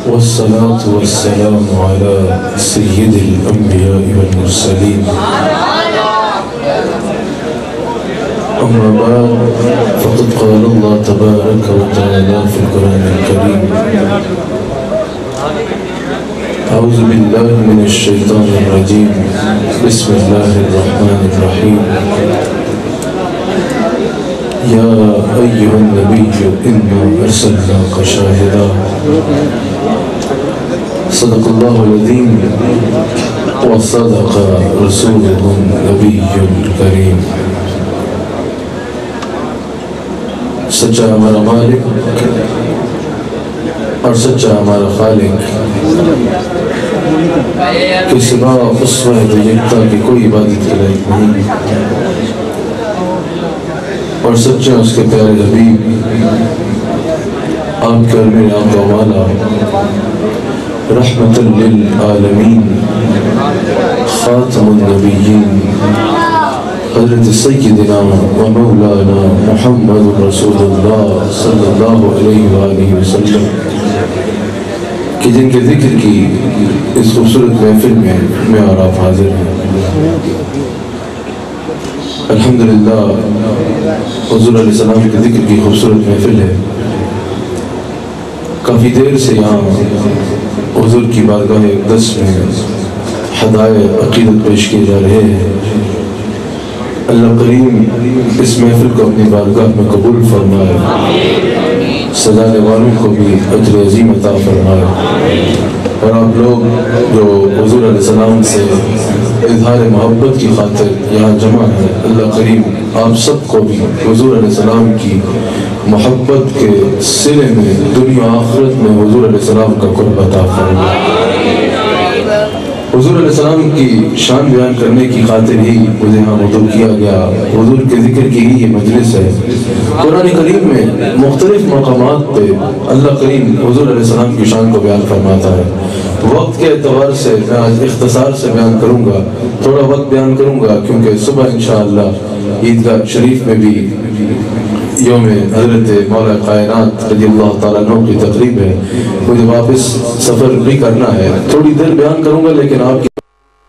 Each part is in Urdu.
والصلاة والسلام على سيد الأنبياء والمرسلين أما بعد فقد قال الله تبارك وتعالى في القرآن الكريم أعوذ بالله من الشيطان الرجيم بسم الله الرحمن الرحيم يا أيها النبي إنا أرسلناك شاهدا صدق الله العظيم وصدق رسوله النبي الكريم سچا ہمارا مالک اور سچا ہمارا خالق کے سوا اسوہ یکتا کی کوئی عبادت کے لائق نہیں اور سچے اس کے پیارے حبیب آپ کے اور میرے آقا والا رحمت للعالمین خاتم النبیین حضرت سیدنا و مولانا محمد رسول اللہ صلی اللہ علیہ وآلہ وسلم کہ جن کے ذکر کی اس خوبصورت محفل میں اور آپ حاضر ہیں. الحمدللہ حضور علیہ السلام کے ذکر کی خوبصورت محفل ہے. کافی دیر سے یہاں حضور کی بارگاہ اقدس میں ہدایے عقیدت پیش کیے جا رہے ہیں. اللہ کریم اس محفل کو اپنی بارگاہ میں قبول فرمائے, سجانے والوں کو بھی اجر عظیم عطا فرمائے, اور آپ لوگ جو حضور علیہ السلام سے اظہار محبت کی خاطر یہاں جمع ہیں, اللہ کریم آپ سب کو بھی حضور علیہ السلام کی محبت کے سلے میں دنیا آخرت میں حضور علیہ السلام کا قرب عطا فرمائے. حضور علیہ السلام کی شان بیان کرنے کی خاطر ہی مجھے یہاں مدعو کیا گیا. حضور کے ذکر کی ہی یہ مجلس ہے. قرآن کریم میں مختلف مقامات پہ اللہ کریم حضور علیہ السلام کی شان کو بیان فرماتا ہے. وقت کے اعتبار سے میں آج اختصار سے بیان کروں گا, تھوڑا وقت بیان کروں گا کیونکہ صبح انشاءاللہ عیدگاہ شریف میں بھی یوم حضرت مولا کائنات رضی اللہ تعالیٰ عنہ کی تقریب ہے. مجھے واپس سفر بھی کرنا ہے. تھوڑی دیر بیان کروں گا لیکن آپ کی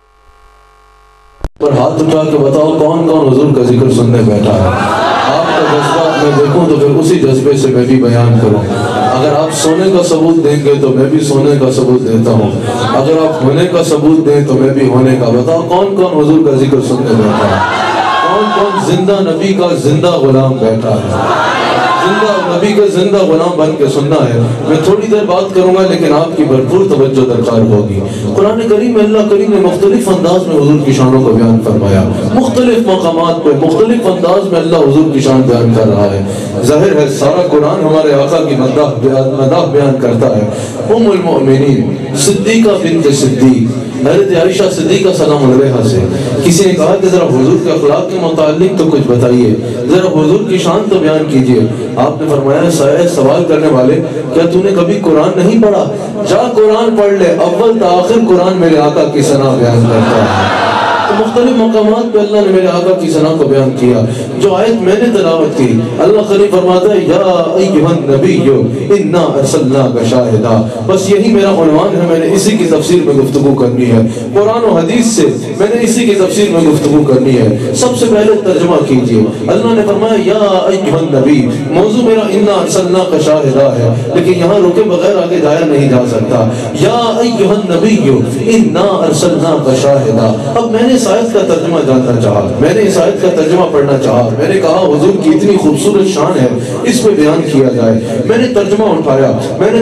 پر ہاتھ اٹھا کے بتاؤ کون کون حضور کا ذکر سننے بیٹھا ہے. آپ کا جذبہ میں دیکھوں تو پھر اسی جذبے سے میں بھی بیان کروں. اگر آپ سونے کا ثبوت دیں گے تو میں بھی سونے کا ثبوت دیتا ہوں. اگر آپ ہونے کا ثبوت دیں تو میں بھی ہونے کا. بتاؤ کون کون حضور کا ذکر سننے بیٹھا ہے. کون کون زندہ نبی کا زندہ غلام بیٹھا ہے. زندہ نبی کا زندہ غلام بن کے سننا ہے. میں تھوڑی دیر بات کروں گا لیکن آپ کی بھرپور توجہ درکار ہوگی. قرآن کریم میں اللہ کریم نے مختلف انداز میں حضور کی شانوں کو بیان فرمایا. مختلف مقامات پہ مختلف انداز میں اللہ حضور کی شان بیان کر رہا ہے. ظاہر ہے سارا قرآن ہمارے آقا کی مداح بیان کرتا ہے. ام المؤمنین صدیقہ بنت صدیق حضرت عائشہ صدیقہ سلام علیہا سے کسی نے کہا کہ ذرا حضور کے اخلاق کے متعلق تو کچھ بتائیے, ذرا حضور کی شان تو بیان کیجئے. آپ نے فرمایا سوال کرنے والے کیا تو نے کبھی قرآن نہیں پڑھا؟ جا قرآن پڑھ لے, اول تا آخر قرآن میرے آقا کی ثنا بیان کرتا ہے. تو مختلف مقامات پہ اللہ نے میرے آقا کی ثنا کو بیان کیا. جو آیت میں نے تلاوت کی اللہ قریب فرماتا ہے یا ایھا النبی انا ارسلناک شاہدا. بس یہی میرا عنوان ہے, میں نے اسی کی تفسیر میں گفتگو کرنی ہے. قرآن و حدیث سے میں نے اسی کی تفسیر میں گفتگو کرنی ہے. سب سے پہلے ترجمہ کیجئے. اللہ نے فرمایا یا ایھا النبی, موضوع میرا انا ارسلناک شاہدا ہے لیکن یہاں رکے بغیر آگے جایا نہیں جا سکتا. یا ایھا النبی انا ارسلناک شاہدا. اب میں نے اس آیت کا ترجمہ جاننا چاہا, میں نے اس آیت کا ترجمہ پڑھنا چاہا. میں نے کہا حضور کی اتنی خوبصورت شان ہے اس پہ بیان کیا جائے. میں نے ترجمہ اٹھایا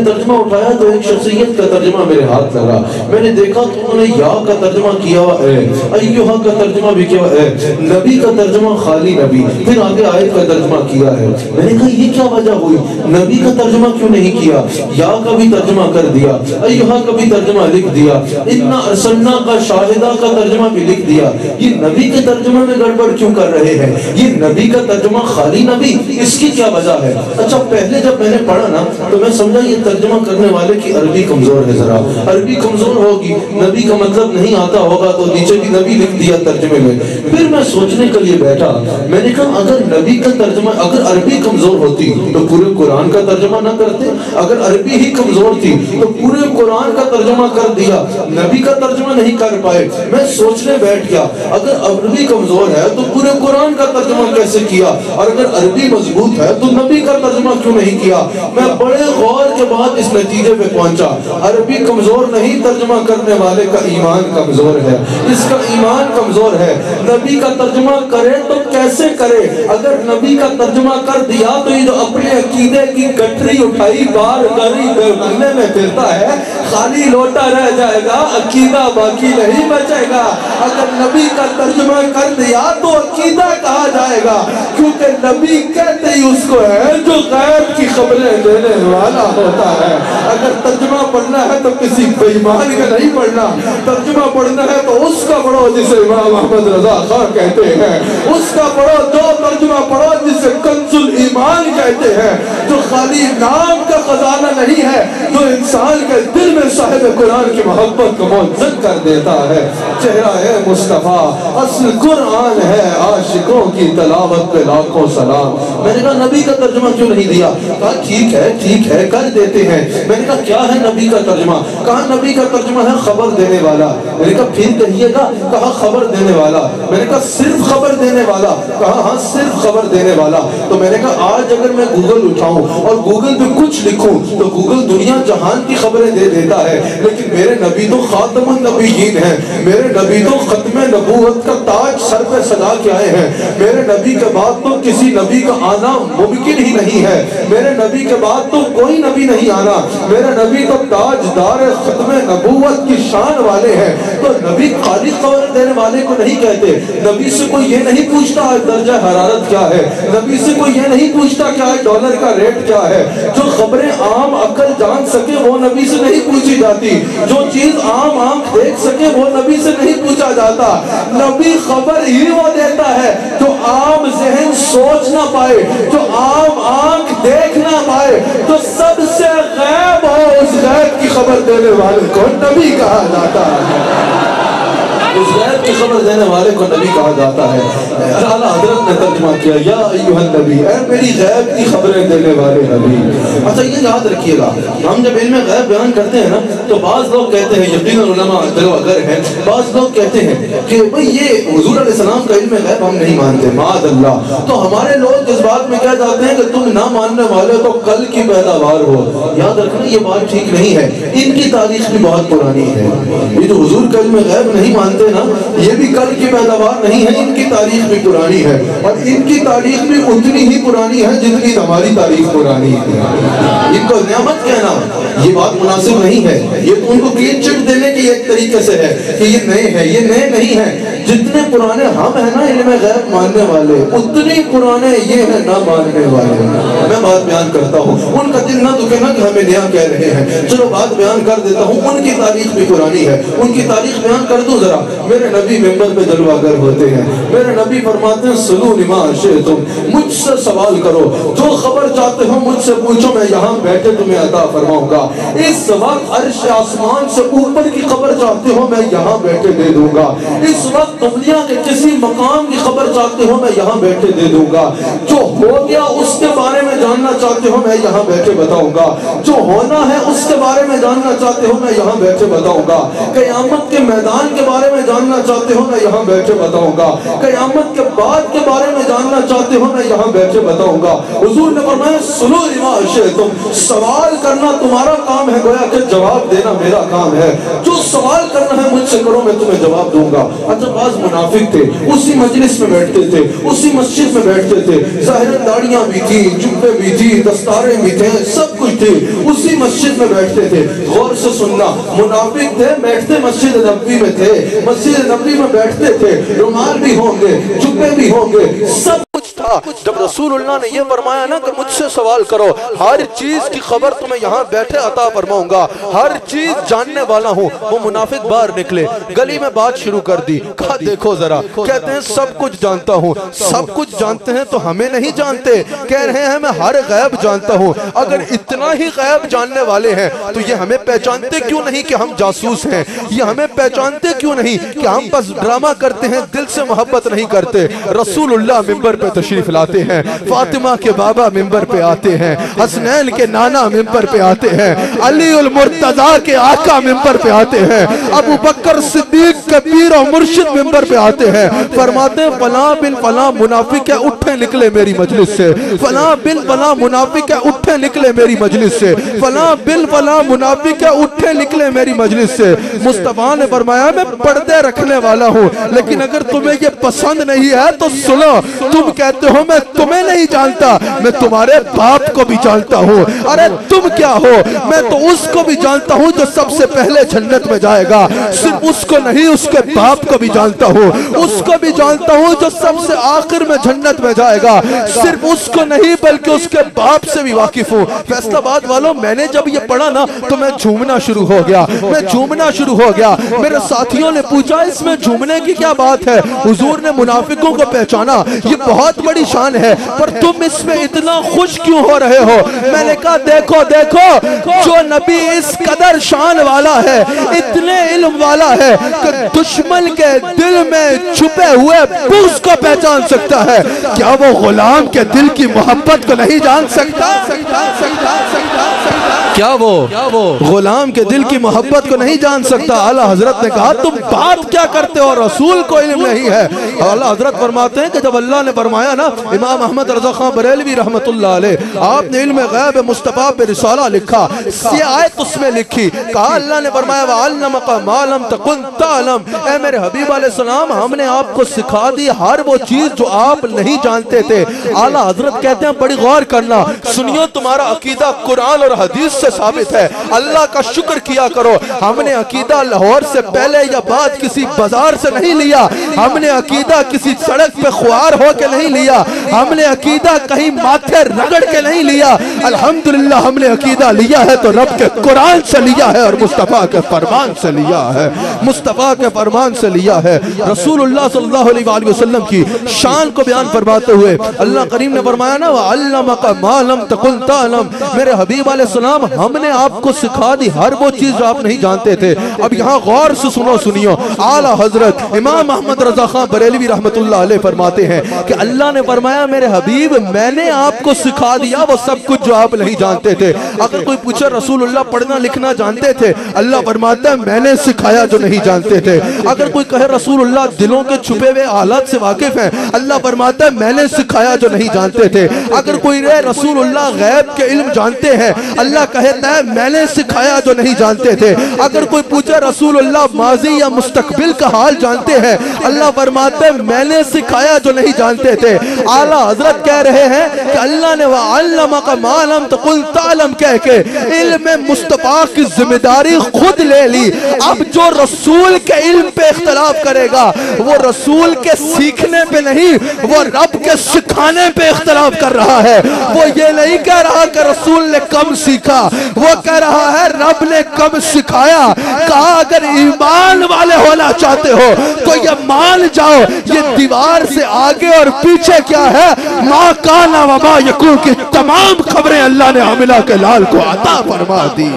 تو ایک شخصیت کا ترجمہ میرے ہاتھ لگا. میں نے دیکھا کہ انہوں نے یا کا ترجمہ کیا ہوا ہے, ایھا کا ترجمہ بھی کیا ہے, نبی کا ترجمہ خالی نبی, پھر آگے آیت کا ترجمہ کیا ہے. میں نے کہا یہ کیا وجہ ہوئی, نبی کا ترجمہ کیوں نہیں کیا, یا کا بھی ترجمہ کر دیا, ایھا کا بھی ترجمہ لکھ دیا, انا ارسلناک شاہدا کا ترجمہ بھی لکھ دیا, یہ نبی کے ترجمے میں گڑبڑ کیوں کر رہے ہیں, یہ نبی کا ترجمہ خالی نبی, اس کی کیا وجہ ہے؟ اچھا پہلے جب میں نے پڑھا نا تو میں سمجھا یہ ترجمہ کرنے والے کی عربی کمزور ہے, ذرا عربی کمزور ہوگی, نبی کا مطلب نہیں آتا ہوگا تو نیچے بھی نبی لکھ دیا ترجمے میں. پھر میں سوچنے کے لیے بیٹھا, میں نے کہا اگر نبی کا ترجمہ, اگر عربی کمزور ہوتی تو پورے قرآن کا ترجمہ نہ کرتے, اگر عربی ہی کمزور تھی تو پورے قرآن کا ترجمہ کر دیا, نبی کا ترجمہ نہیں کر پائے. میں سوچنے بیٹھ گیا اگر عربی کمزور ہے تو پورے قرآن کا ترجمہ کیسے کیا, اور اگر عربی مضبوط ہے تو نبی کا ترجمہ کیوں نہیں کیا. میں بڑے غور کے بعد اس نتیجے پہ پہنچا, عربی کمزور نہیں, ترجمہ کرنے والے کا ایمان کمزور ہے, اس کا ایمان کمزور ہے. نبی کا ترجمہ کرے تو کیسے کرے, اگر نبی کا ترجمہ کر دیا تو یہ جو اپنے عقیدے کی گٹری اٹھائی بار گری بننے میں پھرتا ہے, خالی لوٹا رہ جائے گا, عقیدہ باقی نہیں بچے گا. اگر نبی کا ترجمہ کر دیا تو عقیدہ کہا جائے گا, کیونکہ نبی کہتے ہی اس کو ہے جو غیب کی خبریں دینے والا ہوتا ہے. اگر ترجمہ پڑھنا ہے تو کسی بے ایمان کا نہیں پڑھنا, ترجمہ پڑھنا ہے تو اس کا پڑھو جسے امام احمد رضا خان کہتے ہیں, اس کا پڑھو جو ترجمہ پڑھو جسے کنز الایمان کہتے ہیں, جو خالی نام کا خزانہ نہیں ہے, جو انسان کے دل میں صاحب قرآن کی محبت کو منزل کر دیتا ہے. چہرہ ہے مصطفیٰ, اصل قرآن ہے, عاشقوں کی تلاوت پہ لاکھوں سلام. میں نے کہا نبی کا ترجمہ کیوں نہیں دیا؟ کہا ٹھیک ہے کر دیتے ہیں. میں نے کہا کیا ہے نبی کا ترجمہ؟ کہا نبی کا ترجمہ ہے خبر دینے والا. میں نے کہا پھر کہیے گا. کہا خبر دینے والا. میں نے کہا صرف خبر دینے والا؟ کہا ہاں صرف خبر دینے والا. تو میں نے کہا آج اگر میں گوگل اٹھاؤں اور گوگل پہ کچھ لکھوں تو گوگل دنیا جہان کی خبریں دے دیتا ہے, لیکن میرے نبی تو خاتم النبیین ہیں, میرے نبی تو ختم نبوت کا تاج سر پہ سجا کے آئے ہیں, میرے نبی کے بعد تو کسی نبی کا آنا ممکن ہی نہیں ہے, میرے نبی کے بعد تو کوئی نبی نہیں آنا, میرے نبی تو تاجدار ختم نبوت کی شان والے ہیں. تو نبی خالی خبر دینے والے کو نہیں کہتے. نبی سے کوئی یہ نہیں پوچھتا درجہ حرارت کیا ہے, نبی سے کوئی یہ نہیں پوچھتا کیا ہے ڈالر کا ریٹ کیا ہے. جو خبریں عام عقل جان سکے وہ نبی سے نہیں پوچھی جاتی, جو چیز عام آنکھ دیکھ سکے وہ نبی سے نہیں پوچھا جاتا. نبی خبر ہی وہ دیتا ہے جو عام ذہن سوچ نہ پائے, جو عام آنکھ دیکھ نہ پائے, جو سب سے غیب ہو, اس غیب کی خبر دینے والے کو نبی کہا جاتا ہے. اس غیب کی خبر دینے والے کو نبی کہا جاتا ہے. اعلیٰ حضرت نے ترجمہ کیا یا ایھا النبی, اے میری غیب کی خبریں دینے والے نبی. اچھا یہ یاد رکھیے گا, ہم جب علم غیب بیان کرتے ہیں نا تو بعض لوگ کہتے ہیں, یقیناً علماء دل وگر ہیں, بعض لوگ کہتے ہیں کہ بھئی یہ حضور علیہ السلام کا علم غیب ہم نہیں مانتے, معاذ اللہ. تو ہمارے لوگ اس بات میں کہہ جاتے ہیں کہ تم نہ ماننے والے تو کل کی پیداوار ہو. یاد رکھنا یہ بات ٹھیک نہیں ہے, ان کی تاریخ بھی بہت پرانی ہے. یہ جو حضور کا علم غیب نہیں مانتے نا, یہ بھی کل کی پیداوار نہیں ہے, ان کی تاریخ بھی پرانی ہے, اور ان کی تاریخ بھی اتنی ہی پرانی ہے جتنی ہماری تاریخ پرانی ہے. ان کو نعمت کہنا یہ بات مناسب نہیں ہے. یہ تو ان کو کلین چٹ دینے کی ایک طریقے سے ہے کہ یہ نئے ہیں, یہ نئے نہیں ہیں. جتنے پرانے ہم ہیں نا علم غیب ماننے والے, اتنے پرانے یہ ہیں نہ ماننے والے. میں بات بیان کرتا ہوں, ان کا دل نہ دکھے نا کہ ہمیں نیا کہہ رہے ہیں. چلو بات بیان کر دیتا ہوں, ان کی تاریخ بھی پرانی ہے. ان کی تاریخ بیان کر دوں ذرا. میرے نبی ممبر پہ جلوہ گر ہوتے ہیں, میرے نبی فرماتے ہیں سلونی ما شئتم, مجھ سے سوال کرو, جو خبر چاہتے ہو مجھ سے پوچھو, میں یہاں بیٹھے تمہیں عطا فرماؤں گا. اس وقت عرش آسمان سے اوپر کی خبر چاہتے ہو میں یہاں بیٹھے دے دوں گا. اس وقت دنیا کے کسی مقام کی خبر چاہتے ہو میں یہاں بیٹھے دے دوں گا. جو ہو گیا اس کے بارے میں جاننا چاہتے ہو میں یہاں بیٹھے بتاؤں گا. جو ہونا ہے اس کے بارے میں جاننا چاہتے ہو میں یہاں بیٹھے بتاؤں گا. قیامت کے میدان کے بارے میں جاننا چاہتے ہو میں یہاں بیٹھے بتاؤں گا. قیامت کے بعد کے بارے میں جاننا چاہتے ہو میں یہاں بیٹھے بتاؤں گا. حضور نے فرمایا سلو ما شئتم, سوال کرنا تمہارا کام ہے, گویا کہ جواب دینا میرا کام ہے. جو سوال کرنا ہے مجھ سے کرو, میں تمہیں جواب دوں گا. اچھا بعض منافق تھے, اسی مجلس میں بیٹھتے تھے, اسی مسجد میں بیٹھتے تھے, ظاہر داڑیاں بھی تھی, جبے بھی تھی, دستاریں بھی تھے, سب کچھ تھے, اسی مسجد میں بیٹھتے تھے. غور سے سننا, منافق تھے, بیٹھتے مسجد نبوی میں تھے, مسجد نبوی میں بیٹھتے تھے, رومال بھی ہوں گے, جبے بھی ہوں گے, سب کچھ تھا, تھا۔ جب رسول اللہ نے یہ فرمایا نا کہ مجھ سے سوال کرو، ہر چیز کی خبر تمہیں یہاں بیٹھے عطا فرماؤں گا، ہر چیز جاننے والا ہوں، وہ منافق باہر نکلے، گلی میں بات شروع کر دی، کہا دیکھو ذرا، کہتے ہیں سب کچھ جانتا ہوں۔ سب کچھ جانتے ہیں تو ہمیں نہیں جانتے، کہہ رہے ہیں میں ہر غیب جانتا ہوں۔ اگر اتنا ہی غیب جاننے والے ہیں تو یہ ہمیں پہچانتے کیوں نہیں کہ ہم جاسوس ہیں؟ یہ ہمیں پہچانتے کیوں نہیں کہ ہم بس ڈرامہ کرتے ہیں، دل سے محبت نہیں کرتے؟ رسول اللہ منبر پہ تشریف لاتے ہیں، فاطمہ کے بابا منبر پہ آتے ہیں، حسنین کے نانا منبر پہ آتے ہیں، علی المرتضیٰ کے آقا منبر پہ آتے ہیں، ابو بکر صدیق کے پیر و مرشد منبر پہ آتے ہیں، فرماتے ہیں فلاں بن فلاں منافق ہے، اٹھے نکلے میری مجلس سے، فلاں بن فلاں منافق ہے، اٹھے نکلے میری مجلس سے، فلاں بن فلاں منافق ہے، اٹھے نکلے میری مجلس سے۔ مصطفیٰ نے فرمایا میں پردے رکھنے والا ہوں، لیکن اگر تمہیں یہ پسند نہیں ہے تو سنو، تم کہتے ہو میں تمہیں نہیں جانتا، میں تمہارے باپ کو بھی جانتا ہوں۔ ارے تم کیا ہو؟ میں تو اس کو بھی جانتا ہوں جو سب سے پہلے جنت میں جائے گا، صرف اس کو نہیں اس کے باپ کو بھی جانتا ہوں، اس کو بھی جانتا ہوں جو سب سے آخر میں جنت میں جائے گا، صرف اس کو نہیں بلکہ اس کے باپ سے بھی واقف ہوں۔ فیصل آباد والوں، میں نے جب یہ پڑھا نا تو میں جھومنا شروع ہو گیا، میں جھومنا شروع ہو گیا۔ میرے ساتھیوں نے پوچھا اس میں جھومنے کی کیا بات ہے؟ حضور نے منافقوں کو پہچانا، یہ بہت بڑی شان ہے، پر تم اس میں اتنا خوش کیوں ہو رہے ہو؟ میں نے کہا دیکھو دیکھو، جو نبی اس قدر شان والا ہے، اتنے علم والا ہے کہ دشمن کے دل میں چھپے ہوئے بغض کو پہچان سکتا ہے، کیا وہ غلام کے دل کی محبت کو نہیں جان سکتا؟ کیا وہ غلام کے دل کی محبت کو نہیں جان سکتا؟ اعلیٰ حضرت نے کہا تم بات کیا کرتے ہو، رسول کو علم نہیں ہے؟ اعلیٰ حضرت فرماتے ہیں کہ جب اللہ نے فرمایا نا، امام احمد رضا خان بریلوی رحمت اللہ علیہ، آپ نے علم غیب مصطفیٰ پہ رسالہ لکھا، یہ آیت اس میں لکھی، کہا اللہ نے فرمایا وَعَلَّمَكَ مَا لَمْ تَكُنْ تَعْلَمْ، اے میرے حبیب علیہ السلام ہم نے آپ کو سکھا دی ہر وہ چیز جو آپ نہیں جانتے تھے۔ اعلیٰ حضرت کہتے ہیں بڑی غور کرنا، سنیو تمہارا عقیدہ قرآن اور حدیث سے ثابت ہے، اللہ کا شکر کیا کرو، ہم نے عقیدہ لاہور سے پہلے یا بعد کسی بازار سے نہیں لیا، ہم نے عقیدہ کسی سڑک پہ خوار ہو کے نہیں لیا، ہم نے عقیدہ کہیں ماتھے رگڑ کے نہیں لیا، الحمدللہ ہم نے عقیدہ لیا ہے تو رب کے قرآن سے لیا ہے اور مصطفیٰ کے فرمان سے لیا ہے، مصطفیٰ کے فرمان سے لیا ہے۔ رسول اللہ صلی اللہ علیہ وآلہ وسلم کی شان کو بیان فرماتے ہوئے اللہ کریم نے فرمایا نا وَعَلَّمَكَ مَا لَمْ تَكُنْ تَعْلَمْ، میرے حبیب علیہ السلام ہم نے آپ کو سکھا دی ہر وہ چیز جو آپ نہیں جانتے تھے۔ اب یہاں غور سے سنیو، اعلیٰ حضرت امام احمد رضا خان بریلوی رحمت اللہ علیہ فرماتے ہیں کہ اللہ نے فرمایا میرے حبیب میں نے آپ کو سکھا دیا وہ سب کچھ جو آپ نہیں جانتے تھے۔ اگر کوئی پوچھے رسول اللہ پڑھنا لکھنا جانتے تھے؟ اللہ فرماتا ہے میں نے سکھایا جو نہیں جانتے تھے۔ اگر کوئی کہے رسول اللہ دلوں کے چھپے ہوئے حالات سے واقف ہیں؟ اللہ فرماتا ہے میں نے سکھایا جو نہیں جانتے تھے۔ اگر کوئی رہے رسول اللہ غیب کے علم جانتے ہیں؟ اللہ کہتا ہے میں نے سکھایا جو نہیں جانتے تھے۔ اگر کوئی پوچھے رسول اللہ ماضی یا مستقبل کا حال جانتے ہیں؟ اللہ فرماتا ہے میں نے سکھایا جو نہیں جانتے تھے۔ اعلیٰ حضرت کہہ رہے ہیں کہ اللہ نے وَعَلَّمَكَ مَا لَمْ تَكُنْ تَعْلَمْ کہہ کے علم مصطفیٰ کی ذمہ داری خود لے لی۔ اب جو رسول کے علم پہ اختلاف کرے گا وہ رسول کے سیکھنے پہ نہیں، وہ رب کے سکھانے پہ اختلاف کر رہا ہے۔ وہ یہ نہیں کہہ رہا کہ رسول نے کم سیکھا، وہ کہہ رہا ہے رب نے کم سکھایا۔ کہا اگر ایمان والے ہونا چاہتے ہو تو یہ مان جاؤ یہ دیوار سے آگے اور پیچھے کیا ہے، ما کانا و ما یکون کی تمام خبریں اللہ نے حاملہ کے لال کو عطا فرما دی۔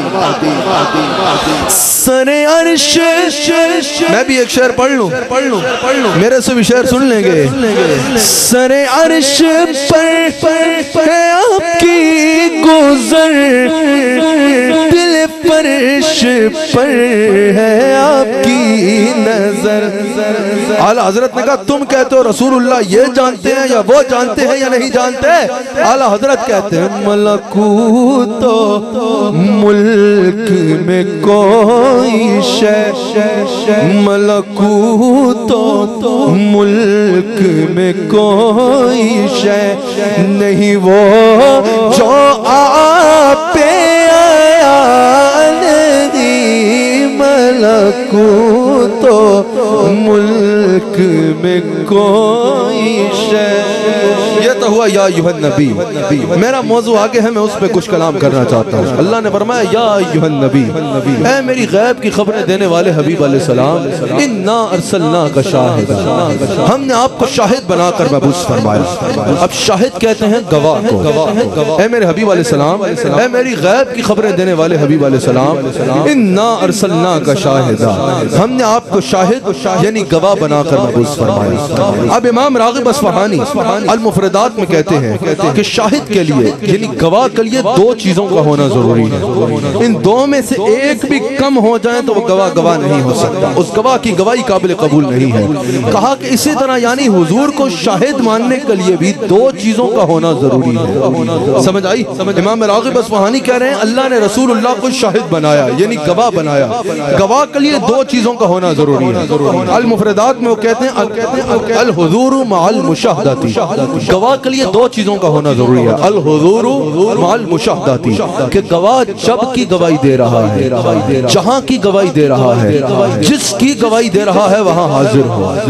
سر عرش، میں بھی ایک شعر پڑھ لوں، میرے سے بھی شعر سن لیں گے۔ سر عرش پر ہے آپ کی گزر، دل فرش پر ہے آپ کی نظر۔ اعلیٰ حضرت نے کہا تم کہتے ہو رسول اللہ یہ جانتے ہیں یا وہ جانتے ہیں یا نہیں جانتے؟ اعلیٰ حضرت کہتے ہیں ملکوت و ملک میں کوئی شے، ملکوت و ملک میں کوئی شے نہیں وہ جو آپ پہ ملکوت و ملک میں کوئی شے کہتا ہوا یا ایھا النبی، میرا موضوع آگے ہے، میں اس پہ کچھ کلام کرنا چاہتا ہوں۔ اللہ نے فرمایا یا ایھا النبی، اے میری غیب کی خبریں دینے والے حبیب علیہ السلام، انا ارسلناک شاہدا، ہم نے آپ کو شاہد بنا کر مبعوث فرمایا۔ اب شاہد کہتے ہیں گواہ کو۔ اے میرے حبیب علیہ السلام، اے میری غیب کی خبریں دینے والے حبیب علیہ السلام، انا ارسلناک شاہدا، ہم نے آپ کو شاہد یعنی گواہ بنا کر مبعوث فرمایا۔ اب امام راغب اصفہانی المفردات میں کہتے ہیں کہ شاہد کے لیے یعنی گواہ کے لیے دو چیزوں کا ہونا ضروری ہے، ان دو میں سے ایک بھی کم ہو جائیں تو وہ گواہ نہیں ہو سکتا، اس گواہ کی گواہی قابل قبول نہیں ہے۔ کہا کہ اسی طرح یعنی حضور کو شاہد ماننے کے لیے بھی دو چیزوں کا ہونا ضروری ہے۔ سمجھ آئی؟ امام راغب اصفہانی کہہ رہے ہیں اللہ نے رسول اللہ کو شاہد بنایا یعنی گواہ بنایا، گواہ کے لیے دو چیزوں کا ہونا ضروری ہے۔ المفردات میں وہ کہتے ہیں الحضور مع المشاہداتی، گواہ کے لیے دو چیزوں کا ہونا ضروری ہے، الحضور مع المشاہداتی، کہ گواہ جب کی گواہی دے رہا ہے، جہاں کی گواہی دے رہا ہے، جس کی گواہی دے رہا ہے وہاں حاضر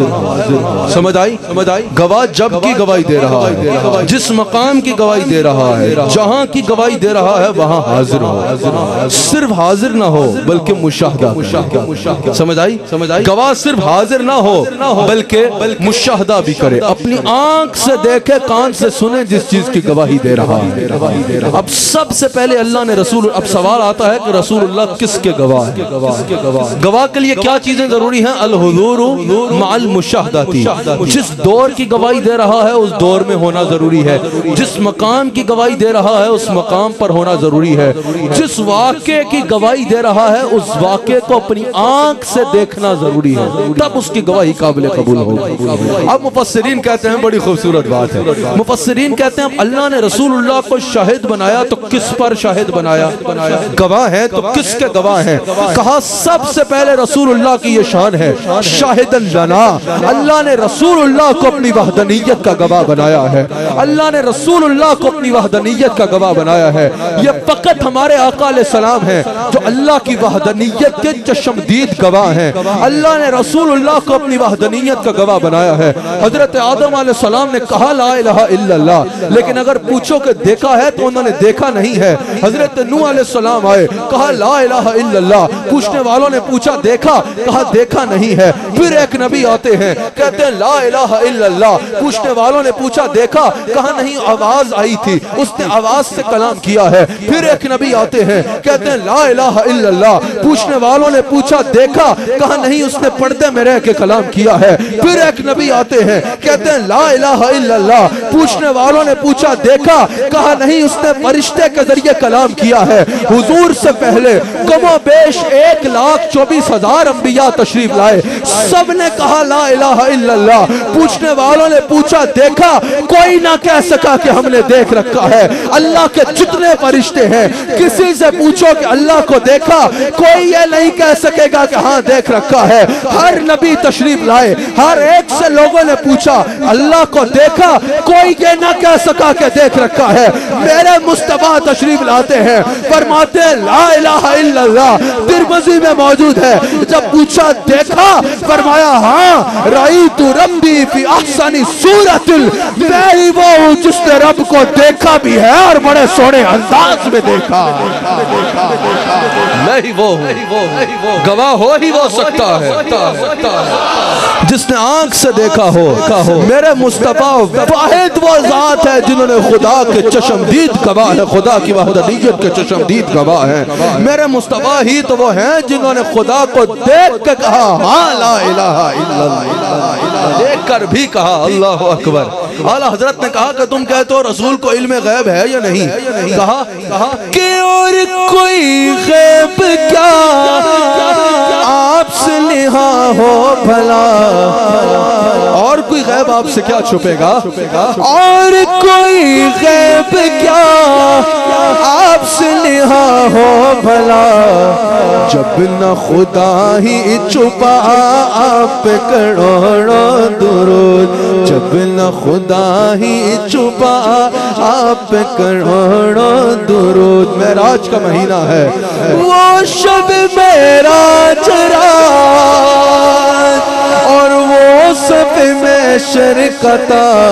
ہو۔ سمجھ آئی؟ گواہ جب کی گواہی دے رہا ہے، جس مقام کی گواہی دے رہا ہے، جہاں کی گواہی دے رہا ہے وہاں حاضر ہو، صرف حاضر نہ ہو بلکہ مشاہدہ کرے۔ سمجھ آئی؟ گواہ صرف حاضر نہ ہو بلکہ مشاہدہ بھی کرے، اپنی آنکھ سے دیکھے، کان سے سنے جس چیز کی گواہی دے رہا ہے۔ اب سب سے پہلے اللہ نے اب سوال آتا ہے کہ رسول اللہ کس کے گواہ ہے؟ گواہ کے لیے کیا چیزیں ضروری ہیں؟ الحضور مع المشاہداتی، جس دور کی گواہی دے رہا ہے اس دور میں ہونا ضروری ہے، جس مقام کی گواہی دے رہا ہے اس مقام پر ہونا ضروری ہے، جس واقعے کی گواہی دے رہا ہے اس واقعے کو اپنی آنکھ سے دیکھنا ضروری ہے، تب اس کی گواہی قابل قبول ہوگی۔ اب مفسرین کہتے ہیں بڑی خوبصورت بات ہے، مفسرین کہتے ہیں اللہ نے رسول اللہ کو شاہد بنایا تو کس پر شاہد بنایا؟ گواہ ہے تو کس کے گواہ ہیں؟ کہا سب سے پہلے رسول اللہ کی یہ شان ہے، شاہدن لنا، اللہ نے رسول اللہ کو اپنی وحدانیت کا گواہ بنایا ہے، اللہ نے رسول اللہ کو اپنی وحدانیت کا گواہ بنایا ہے۔ یہ فقط ہمارے آقا علیہ السلام ہیں جو اللہ کی وحدانیت کے چشمدید گواہ ہیں، اللہ نے رسول اللہ کو اپنی وحدانیت کا گواہ بنایا ہے۔ حضرت آدم علیہ السلام نے کہا لا الہ الا اللہ، لیکن اگر پوچھو کہ دیکھا ہے تو انہوں نے دیکھا نہیں ہے۔ حضرت نوح علیہ السلام آئے، کہا لا الہ الا اللہ، پوچھنے والوں نے پوچھا دیکھا؟ کہا دیکھا نہیں ہے۔ پھر ایک نبی آتے ہیں کہتے ہیں لا الہ الا اللہ، پوچھنے والوں نے پوچھا دیکھا؟ کہا نہیں، آواز آئی تھی، اس نے آواز سے کلام کیا ہے۔ پھر ایک نبی آتے ہیں کہتے ہیں لا الہ الا اللہ، پوچھنے والوں نے پوچھا دیکھا؟ کہا نہیں، اس نے پردے میں رہ کے کلام کیا ہے۔ پھر ایک نبی آتے ہیں کہتے ہیں لا الہ الا اللہ، پوچھنے والوں نے پوچھا دیکھا؟ کہا نہیں، اس نے فرشتے کے ذریعے کلام کیا ہے۔ حضور سے پہلے کم و بیش 1,24,000 انبیاء تشریف لائے، سب نے کہا لا الہ الا اللہ۔ پوچھنے والوں نے پوچھا دیکھا؟ کوئی نہ کہہ سکا کہ ہم نے دیکھ رکھا ہے۔ اللہ کے جتنے فرشتے ہیں کسی سے پوچھو کہ اللہ کو دیکھا، کوئی یہ نہیں کہہ سکے گا کہ ہاں دیکھ رکھا ہے۔ ہر نبی تشریف لائے، ہر ایک سے لوگوں نے پوچھا اللہ کو دیکھا، کوئی یہ نہ کہہ سکا کہ دیکھ رکھا ہے۔ میرے مصطفیٰ تشریف لاتے ہیں، فرماتے ہیں لا الہ الا اللہ، ترمذی میں موجود ہے، جب پوچھا دیکھا؟ فرمایا ہاں، رأیت ربی فی احسن صورت، میں ہی وہ ہوں جس نے رب کو دیکھا بھی ہے اور بڑے سونے انداز میں دیکھا۔ میں ہی وہ ہوں، گواہ ہو ہی وہ سکتا ہے جس نے آنکھ سے دیکھا ہو۔ میرے مصطفیٰ واحد وہ ذات ہے جنہوں نے خدا کے چشمدید گواہ ہے، خدا کی وحدانیت کے چشمدید گواہ ہیں۔ میرے مصطفیٰ ہی تو وہ ہیں جنہوں نے خدا کو دیکھ کے کہا ہاں لا الہ الا اللہ، دیکھ کر بھی کہا اللہ اکبر۔ اعلیٰ حضرت نے کہا کہ تم کہتے ہو رسول کو علم غیب ہے یا نہیں؟ کہا کہ اور کوئی غیب کیا آپ سے نہا ہو بھلا، اور کوئی غیب آپ سے کیا چھپے گا؟ اور کوئی غیب کیا آپ سے نہا ہو بھلا، جب نہ خدا ہی چھپا آپ پہ کروڑوں درود، جب نہ خدا ہی چھپا آپ پہ کروڑوں درود۔ معراج کا مہینہ ہے، وہ شب معراج رات اور وہ صف میں شرکت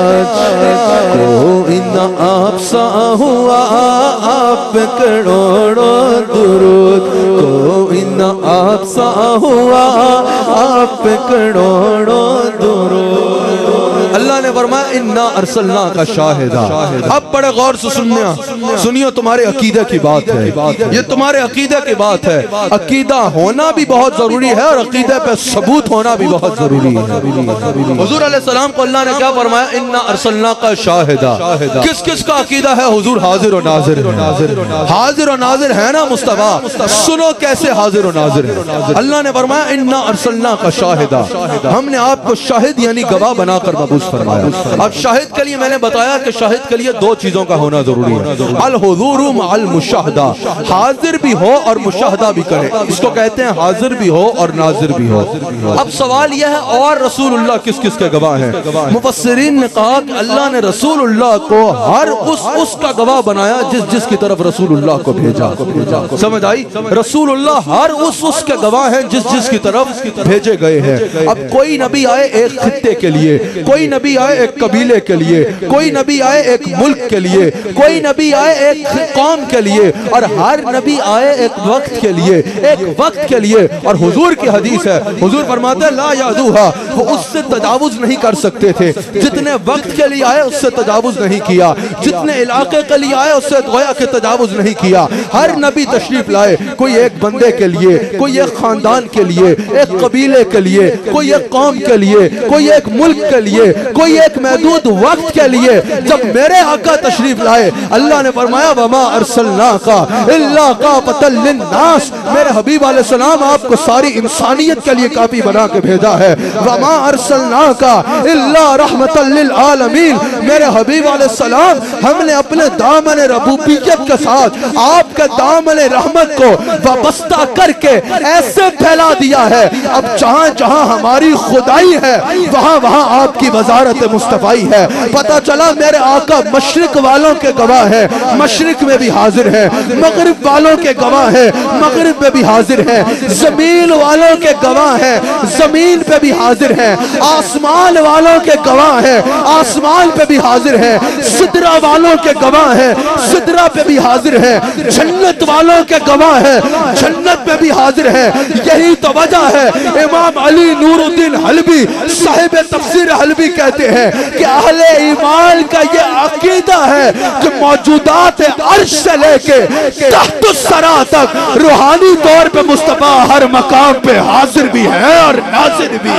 کوئی نہ آپ سا ہوا آپ پہ کروڑوں درود کوئی نہ آپ سا ہوا آپ پہ کروڑوں درود اللہ نے فرمایا انا ارسلنا کا شاہدہ اب بڑے غور سے سنیو تمہارے عقیدہ کی بات ہے یہ تمہارے عقیدہ کی بات ہے عقیدہ ہونا بھی بہت ضروری ہے اور عقیدہ پہ ثبوت ہونا بھی بہت ضروری ہے حضور علیہ السلام کو اللہ نے کیا فرمایا انا ارسلنا کا شاہدہ کس کس کا عقیدہ ہے حضور حاضر و ناظر حاضر و ناظر ہے نا مصطفیٰ سنو کیسے حاضر و ناظر ہے اللہ نے فرمایا انا ارسلنا کا شاہدہ ہم نے آپ کو شاہد یعنی گواہ بنا کر مبعوث فرمایا اب شاہد کے لیے میں نے بتایا کہ شاہد کے لیے دو چیزوں کا ہونا ضروری ہے الحضور مع المشاہدہ حاضر بھی ہو اور مشاہدہ بھی کرے اس کو کہتے ہیں حاضر بھی ہو اور ناظر بھی ہو اب سوال یہ ہے اور رسول اللہ کس کس کے گواہ ہیں مفسرین نے کہا کہ اللہ نے رسول اللہ کو ہر اس کا گواہ بنایا جس کی طرف رسول اللہ کو بھیجا سمجھ آئی رسول اللہ ہر اس کے گواہ ہیں جس کی طرف بھیجے گئے ہیں اب کوئی نبی آئے ایک خطے کے لیے کوئی نبی آئے ایک قبیلے کے لیے کوئی نبی آئے ایک ملک کے لیے کوئی نبی آئے ایک قوم کے لیے اور ہر نبی آئے ایک وقت کے لیے اور حضور کی حدیث ہے حضور فرماتے ہیں لا یعدوہا وہ اس سے تجاوز نہیں کر سکتے تھے جتنے وقت کے لیے آئے اس سے تجاوز نہیں کیا جتنے علاقے کے لیے آئے اس سے گویا کہ تجاوز نہیں کیا ہر نبی تشریف لائے کوئی ایک بندے کے لیے کوئی ایک خاندان کے لیے ایک قبیلے کے لیے کوئی ایک قوم کے لیے کوئی ایک ملک کے لیے کوئی ایک محدود وقت کے لیے جب میرے آقا تشریف لائے اللہ نے فرمایا وما ارسلناکا الا کافۃ للناس میرے حبیب علیہ السلام آپ کو ساری انسانیت کے لیے کافی بنا کے بھیجا ہے وما ارسلناکا الا رحمۃ للعالمین میرے حبیب علیہ السلام ہم نے اپنے دامن ربوبیت کے ساتھ آپ کے دامن رحمت کو وابستہ کر کے ایسے پھیلا دیا ہے اب جہاں جہاں ہماری خدائی ہے وہاں وہاں آپ کی وزارت مصطفی ہے پتہ چلا میرے آقا مشرق والوں کے گواہ ہے مشرق میں بھی حاضر ہے مغرب والوں کے گواہ ہے مغرب میں بھی حاضر ہے زمین والوں کے گواہ ہے زمین پہ بھی حاضر ہے آسمان والوں کے گواہ ہے آسمان پہ بھی حاضر ہے سدرہ والوں کے گواہ ہے سدرہ پہ بھی حاضر ہے جنت والوں کے گواہ ہے جنت پہ بھی حاضر ہے یہی تو وجہ ہے امام علی نور الدین حلبی صاحب تفسیر حلبی کہتے ہیں کہ اہل ایمان کا یہ عقیدہ ہے کہ موجودات عرش سے لے کے تحت الثری تک روحانی طور پہ مصطفیٰ ہر مقام پہ حاضر بھی ہے اور ناظر بھی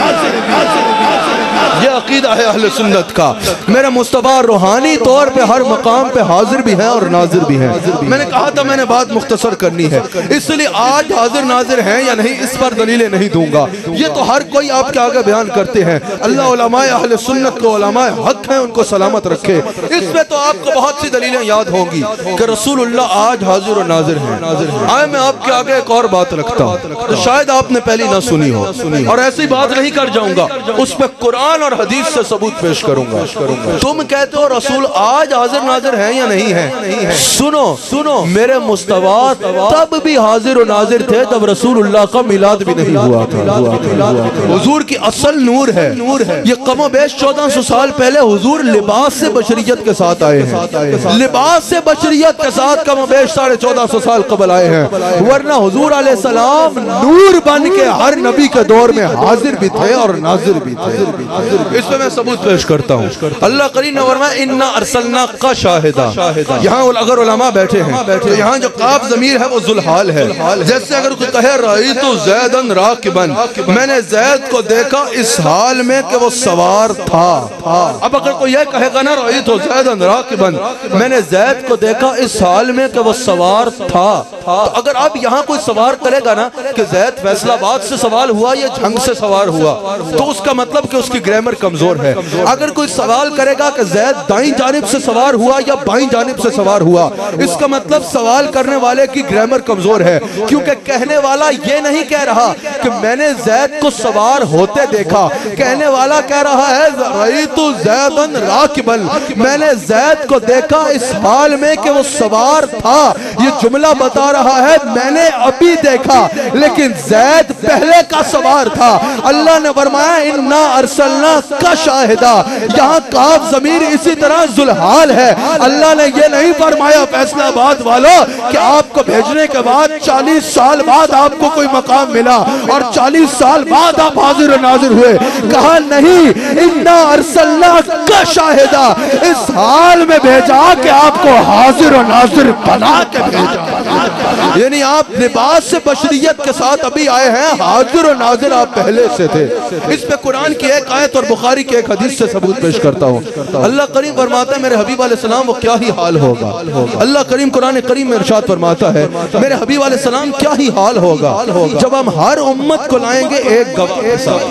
ہے یہ عقیدہ ہے اہل سنت کا میرے مصطفیٰ روحانی طور پہ ہر مقام پہ حاضر بھی ہے اور ناظر بھی ہے میں نے کہا تھا میں نے بات مختصر کرنی ہے اس لیے آج حاضر ناظر ہیں یا نہیں اس پر دلیلیں نہیں دوں گا یہ تو ہر کوئی آپ کے آگے بیان کرتے ہیں اللہ علماء اہل سنت کو علماء حق ہیں ان کو سلامت رکھے اس میں تو آپ کو بہت سی دلیلیں یاد ہوں گی کہ رسول اللہ آج حاضر و ناظر ہیں آئے میں آپ کے آگے ایک اور بات رکھتا ہوں تو شاید آپ نے پہلی نہ سنی ہو اور ایسی بات نہیں کر جاؤں گا اس پہ قرآن اور حدیث سے ثبوت پیش کروں گا تم کہتے ہو رسول آج حاضر ناظر ہیں یا نہیں ہیں سنو میرے مصطفیٰ تب بھی حاضر و ناظر تھے جب رسول اللہ کا میلاد بھی نہیں ہوا تھا حضور کی اصل نور ہے یہ کم و بیش 1400 سال پہلے حضور لباس سے بشریت کے ساتھ آئے ہیں لباس سے بشریت کے ساتھ کم و بیش 1450 سال قبل آئے ہیں ورنہ حضور علیہ السلام نور بن کے ہر نبی کے دور میں حاضر بھی تھے اور ناظر بھی تھے اس پہ میں ثبوت پیش کرتا ہوں اللہ کریم نے فرمایا انا ارسلنا کا شاہدہ یہاں اگر علماء بیٹھے ہیں تو یہاں جو قاف ضمیر ہے وہ ذوالحال ہے جیسے اگر کوئی کہے رأیت زیدن راکبا میں نے زید کو دیکھا اس حال میں کہ وہ سوار تھا اب اگر کوئی یہ کہے گا نا رأیت زیدن راکبا میں نے زید کو دیکھا اس حال میں کہ وہ سوار تھا تو اگر آپ یہاں کوئی سوار کرے گا نا کہ زید فیصل آباد سے سوار ہوا یا جھنگ سے سوار ہوا تو اس کا مطلب کہ اس کی گرامر گرامر کمزور ہے. اگر کوئی سوال کرے گا کہ زید دائیں جانب سے سوار ہوا یا بائیں جانب سے سوار ہوا, اس کا مطلب سوال کرنے والے کی گرامر کمزور ہے, کیونکہ کہنے والا یہ نہیں کہہ رہا کہ میں نے زید کو سوار ہوتے دیکھا, کہنے والا کہہ رہا ہے رأیت زیدن راکبا, میں نے زید کو دیکھا اس حال میں کہ وہ سوار تھا. یہ جملہ بتا رہا ہے میں نے ابھی دیکھا لیکن زید پہلے کا سوار تھا. اللہ نے فرمایا انا ارسلناک شاہدا, یہاں کاف ضمیر اسی طرح ذوالحال ہے. اللہ نے یہ نہیں فرمایا فیصلہ آباد والوں کہ آپ کو بھیجنے کے بعد 40 سال بعد آپ کو کوئی مقام ملا اور 40 سال بعد آپ حاضر و ناظر ہوئے. کہا نہیں, انا ارسلناک شاہدا, اس حال میں بھیجا کہ آپ کو حاضر و ناظر بنا کے بھیجا. یعنی آپ لباس سے بشریت کے ساتھ ابھی آئے ہیں, حاضر و ناظر آپ پہلے سے تھے. اس پہ قرآن کی ایک آیت اور بخاری کی ایک حدیث سے ثبوت پیش کرتا ہوں. اللہ کریم فرماتا ہے میرے حبیب علیہ السلام وہ کیا ہی حال ہوگا. اللہ کریم قرآن کریم میں ارشاد فرماتا ہے میرے حبیب علیہ السلام کیا ہی حال ہوگا جب ہم ہر امت کو لائیں گے ایک گواہ کے ساتھ.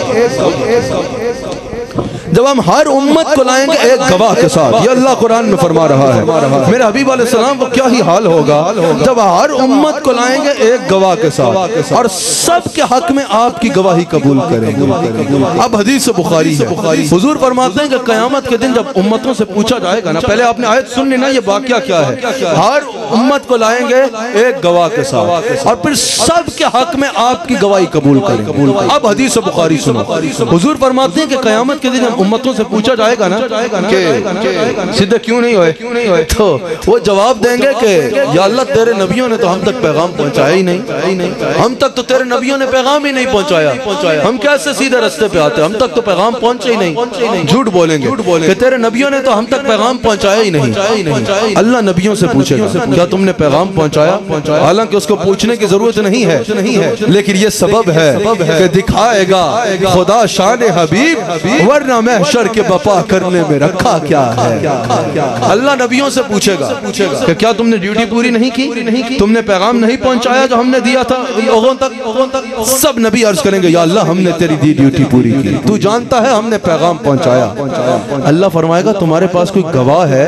جب ہم ہر امت کو لائیں گے ایک گواہ کے ساتھ. یہ اللہ قرآن میں فرما رہا ہے میرے حبیب علیہ السلام وہ کیا ہی حال ہوگا جب ہر امت کو لائیں گے ایک گواہ کے ساتھ اور سب کے حق میں آپ کی گواہی قبول کریں گے. اب حدیث بخاری ہے, حضور فرماتے ہیں کہ قیامت کے دن جب امتوں سے پوچھا جائے گا نا, پہلے آپ نے آیت سن لی نا, یہ واقعہ کیا ہے. ہر امت کو لائیں گے ایک گواہ کے ساتھ اور پھر سب کے حق میں آپ کی گواہی قبول کریں گے. اب حدیث بخاری سنو. حضور فرماتے ہیں کہ قیامت کے دن جب امتوں سے پوچھا جائے گا نا کہ سیدھے کیوں نہیں ہوئے, تو وہ جواب دیں گے کہ یا اللہ تیرے نبیوں نے تو ہم تک پیغام پہنچایا ہی نہیں, ہم تک تو تیرے نبیوں نے پیغام ہی نہیں پہنچایا, ہم کیسے سیدھے رستے پہ آتے, ہم تک تو پیغام پہنچے ہی نہیں. جھوٹ بولیں گے کہ تیرے نبیوں نے تو ہم تک پیغام پہنچایا ہی نہیں. اللہ نبیوں سے پوچھے گا کیا تم نے پیغام پہنچایا, حالانکہ اس کو پوچھنے کی ضرورت نہیں ہے, لیکن یہ سبب ہے کہ دکھائے گا خدا شان حبیب ورنہ محشر کے بپا کرنے میں رکھا کیا ہے. اللہ نبیوں سے پوچھے گا کہ کیا تم نے ڈیوٹی پوری نہیں کی, تم نے پیغام نہیں پہنچایا جو ہم نے دیا تھا لوگوں تک. سب نبی عرض کریں گے یا اللہ ہم نے تیری دی ڈیوٹی پوری کی, تو جانتا ہے ہم نے پیغام پہنچایا. اللہ فرمائے گا تمہارے پاس کوئی گواہ ہے.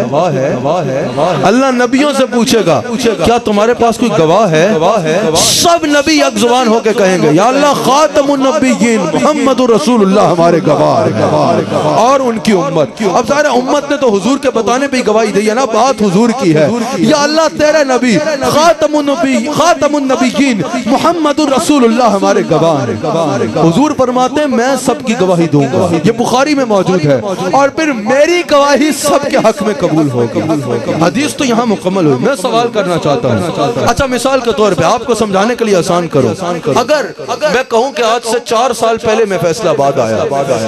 اللہ نبیوں سے پوچھے گا کیا تمہارے پاس کوئی گواہ ہے. سب نبی یک زبان ہو کے کہیں گے یا اللہ خاتم النبیین محمد رسول اللہ ہمارے گواہ اور ان کی امت. اب ظاہر امت نے تو حضور کے بتانے پہ گواہی دی ہے نا, بات حضور کی ہے. یا اللہ تیرے نبی خاتم النبیین محمد رسول اللہ ہمارے گواہ ہیں. حضور فرماتے ہیں میں سب کی گواہی دوں گا, یہ بخاری میں موجود ہے, اور پھر میری گواہی سب کے حق میں قبول ہوگی. حدیث تو یہاں مکمل ہوئی. میں سوال کرنا چاہتا ہوں, اچھا مثال کے طور پہ آپ کو سمجھانے کے لیے آسان کرو, اگر میں کہوں کہ آج سے 4 سال پہلے میں فیصلہ آباد آیا,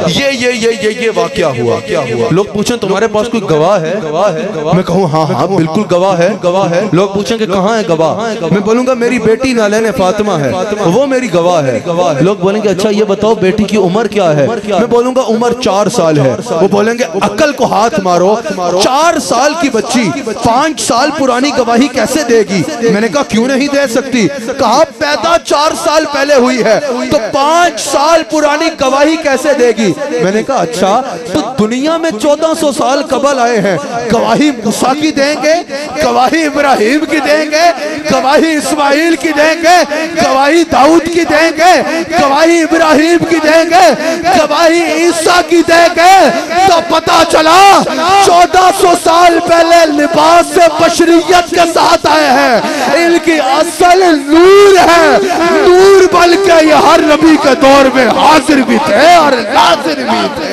یہ واقعہ ہوا, لوگ پوچھیں تمہارے پاس کوئی گواہ ہے, میں کہوں ہاں بالکل گواہ ہے. لوگ پوچھیں کہ کہاں ہے گواہ, میں بولوں گا میری بیٹی نالین فاطمہ ہے, وہ میری گواہ ہے. لوگ بولیں گے اچھا یہ بتاؤ بیٹی کی عمر کیا ہے, میں بولوں گا عمر 4 سال ہے. وہ بولیں گے عقل کو ہاتھ مارو, 4 سال کی بچی 5 سال پرانی گواہی کیسے دے گی. میں نے کہا کیوں نہیں دے سکتی, کہا پیدا 4 سال پہلے ہوئی ہے تو 5 سال پرانی گواہی کیسے دے گی. میں نے کہا اچھا تو دنیا میں 1400 سال قبل آئے ہیں, گواہی موسیٰ کی دیں گے, گواہی ابراہیم کی دیں گے, گواہی اسماعیل کی دیں گے, گواہی داؤد کی دیں گے, گواہی ابراہیم کی دیں گے, گواہی عیسیٰ کی دیں گے, تو پتا چلا 1400 سال پہلے لباس سے بشریت کے ساتھ آئے ہیں. ان کی اصل نور ہے, نور بلکہ یہ ہر نبی کے دور میں حاضر بھی تھے اور ناظر بھی تھے.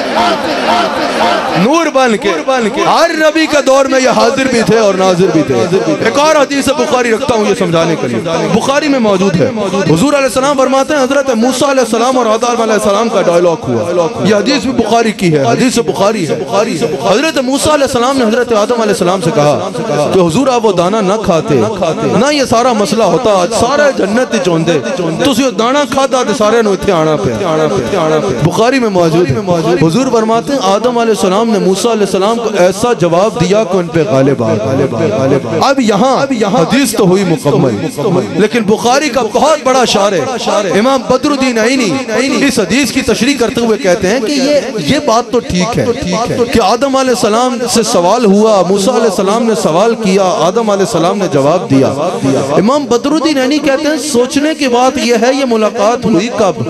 نور بن کے ہر نبی کے دور میں یہ حاضر بھی تھے اور ناظر بھی تھے. ایک اور حدیث بخاری رکھتا ہوں یہ سمجھانے کے لیے, بخاری میں موجود ہے. حضور علیہ السلام فرماتے ہیں حضرت موسیٰ علیہ السلام اور آدم علیہ السلام کا ڈائیلاگ ہوا. یہ حدیث بھی بخاری کی ہے, حدیث بخاری ہے. حضرت موسیٰ علیہ السلام نے حضرت آدم علیہ السلام سے کہا کہ حضور آپ وہ دانا نہ کھاتے نہ یہ سارا مسئلہ ہوتا, سارے جنت چوندے تسی وہ دانا کھاتا تے سارے نو اتھے آنا پہ. بخاری میں موجود ہے. حضور فرماتے ہیں آدم علیہ السلام نے موسیٰ علیہ السلام کو ایسا جواب دیا کہ ان پہ غالب آ گئے۔ اب یہاں حدیث تو ہوئی مکمل، لیکن بخاری کا بہت بڑا شارح امام بدر الدین عینی اس حدیث کی تشریح کرتے ہوئے کہتے ہیں کہ یہ بات تو ٹھیک ہے کہ آدم علیہ السلام سے سوال ہوا، موسیٰ علیہ السلام نے سوال کیا، آدم علیہ السلام نے جواب دیا۔ امام بدر الدین عینی کہتے ہیں سوچنے کی بات یہ ہے یہ ملاقات ہوئی کب؟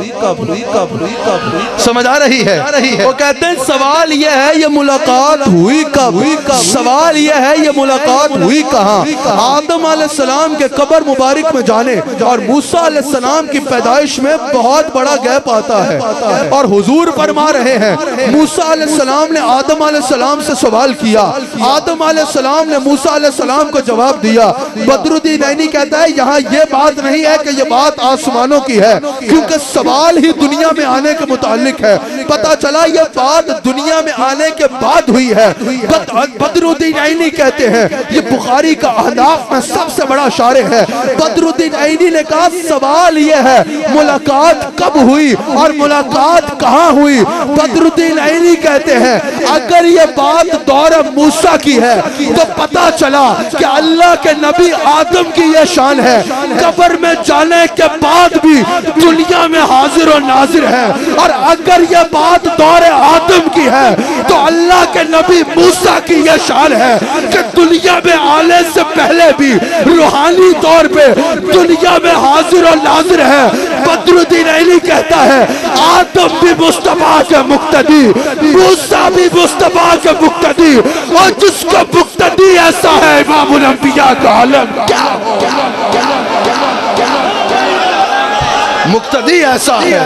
سمجھ آ رہی ہے؟ وہ کہتے ہیں سوال یہ ہے یہ ملاقات ہوئی کب؟ سوال یہ ہے یہ ملاقات ہوئی کہاں؟ آدم علیہ السلام کے قبر مبارک میں جانے اور موسیٰ علیہ السلام کی پیدائش میں بہت بڑا گیپ آتا ہے، اور حضور فرما رہے ہیں موسیٰ علیہ السلام نے آدم علیہ السلام سے سوال کیا، آدم علیہ السلام نے موسیٰ علیہ السلام کو جواب دیا۔ بدر الدین عینی کہتا ہے یہاں یہ بات نہیں ہے کہ یہ بات آسمانوں کی ہے، کیونکہ سوال ہی دنیا میں آنے کے متعلق ہے، پتہ چلا یہ بات دنیا میں آنے کے بعد ہوئی ہے۔ بدر الدین عینی کہتے ہیں یہ بخاری کا احناف میں سب سے بڑا شارح ہے۔ بدر الدین عینی نے کہا سوال یہ ہے ملاقات کب ہوئی اور ملاقات کہاں ہوئی؟ بدر الدین عینی کہتے ہیں اگر یہ بات دور موسیٰ کی ہے تو پتہ چلا کہ اللہ کے نبی آدم کی یہ شان ہے، قبر میں جانے کے بعد بھی دنیا میں حاضر و ناظر ہے، اور اگر یہ بات دور آدم کی ہے تو اللہ کے نبی موسیٰ کی یہ شان ہے کہ دنیا میں آنے سے پہلے بھی روحانی طور پہ دنیا میں حاضر و ناظر ہے۔ بدر الدین عینی کہتا ہے آدم بھی مصطفیٰ کے مقتدی، موسیٰ بھی مصطفیٰ کے مقتدی، اور جس کا مقتدی ایسا ہے امام الانبیاء کا عالم کیا مقتدی ایسا ہے،